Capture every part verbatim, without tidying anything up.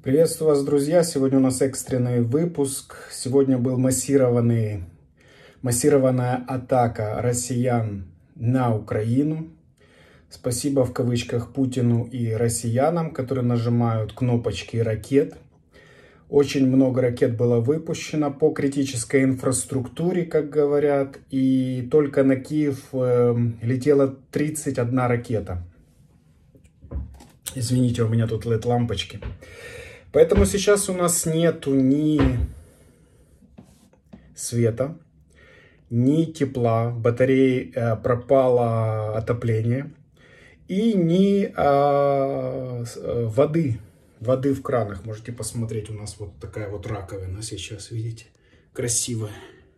Приветствую вас, друзья! Сегодня у нас экстренный выпуск. Сегодня был массированный, массированная атака россиян на Украину. Спасибо в кавычках Путину и россиянам, которые нажимают кнопочки ракет. Очень много ракет было выпущено по критической инфраструктуре, как говорят. И только на Киев э, летела тридцать одна ракета. Извините, у меня тут лед-лампочки. Поэтому сейчас у нас нету ни света, ни тепла, батареи э, пропало отопление и ни э, воды, воды в кранах. Можете посмотреть, у нас вот такая вот раковина сейчас, видите, красивая.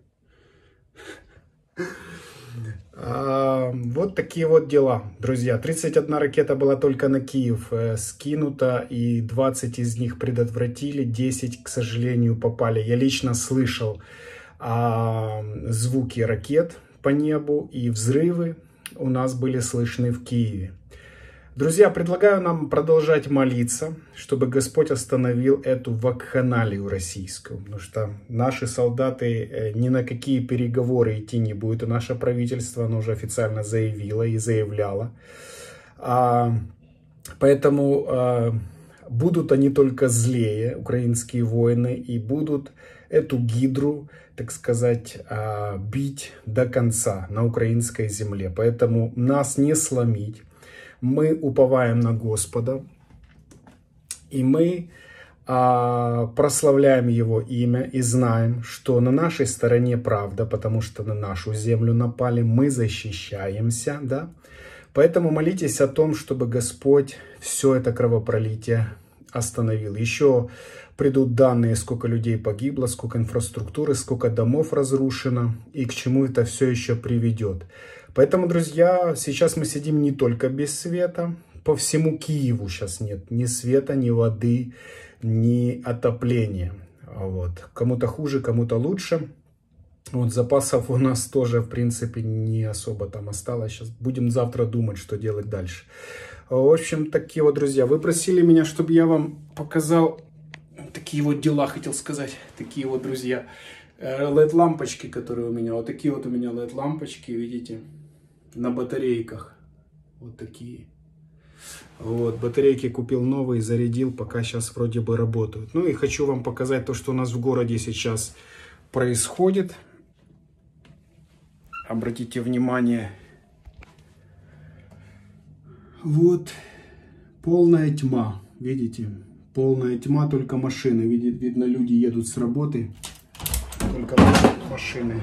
А, вот такие вот дела, друзья. тридцать одна ракета была только на Киев э, скинута, и двадцать из них предотвратили, десять, к сожалению, попали. Я лично слышал а, звуки ракет по небу, и взрывы у нас были слышны в Киеве. Друзья, предлагаю нам продолжать молиться, чтобы Господь остановил эту вакханалию российскую. Потому что наши солдаты ни на какие переговоры идти не будут. И наше правительство, оно уже официально заявило и заявляло. А, поэтому а, будут они только злее, украинские воины, и будут эту гидру, так сказать, а, бить до конца на украинской земле. Поэтому нас не сломить. Мы уповаем на Господа, и мы а, прославляем Его имя и знаем, что на нашей стороне правда, потому что на нашу землю напали, мы защищаемся, да. Поэтому молитесь о том, чтобы Господь все это кровопролитие остановил. Еще придут данные, сколько людей погибло, сколько инфраструктуры, сколько домов разрушено и к чему это все еще приведет. Поэтому, друзья, сейчас мы сидим не только без света. По всему Киеву сейчас нет ни света, ни воды, ни отопления. Вот. Кому-то хуже, кому-то лучше. Вот запасов у нас тоже, в принципе, не особо там осталось. Сейчас будем завтра думать, что делать дальше. В общем, такие вот, друзья. Вы просили меня, чтобы я вам показал такие вот дела, хотел сказать. Такие вот, друзья. лед-лампочки, которые у меня. Вот такие вот у меня лед-лампочки, видите, на батарейках. Вот такие. Вот, батарейки купил новые, зарядил, пока сейчас вроде бы работают. Ну и хочу вам показать то, что у нас в городе сейчас происходит. Обратите внимание. Вот полная тьма, видите? Полная тьма, только машины. Видит, видно, люди едут с работы. Только машины.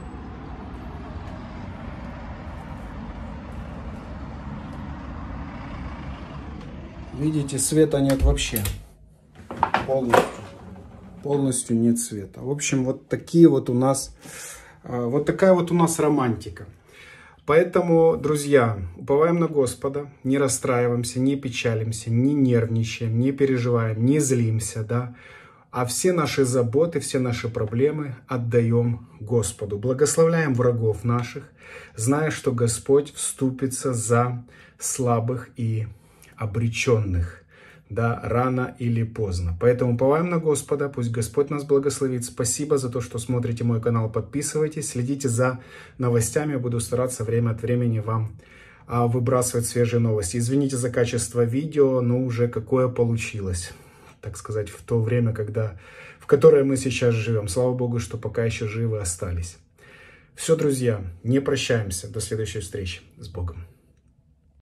Видите, света нет вообще. Полностью. Полностью нет света. В общем, вот такие вот у нас, вот такая вот у нас романтика. Поэтому, друзья, уповаем на Господа, не расстраиваемся, не печалимся, не нервничаем, не переживаем, не злимся, да. А все наши заботы, все наши проблемы отдаем Господу. Благословляем врагов наших, зная, что Господь вступится за слабых и обреченных, да, рано или поздно. Поэтому уповаем на Господа, пусть Господь нас благословит. Спасибо за то, что смотрите мой канал, подписывайтесь, следите за новостями, я буду стараться время от времени вам а, выбрасывать свежие новости. Извините за качество видео, но уже какое получилось, так сказать, в то время, когда, в которое мы сейчас живем. Слава Богу, что пока еще живы остались. Все, друзья, не прощаемся, до следующей встречи, с Богом.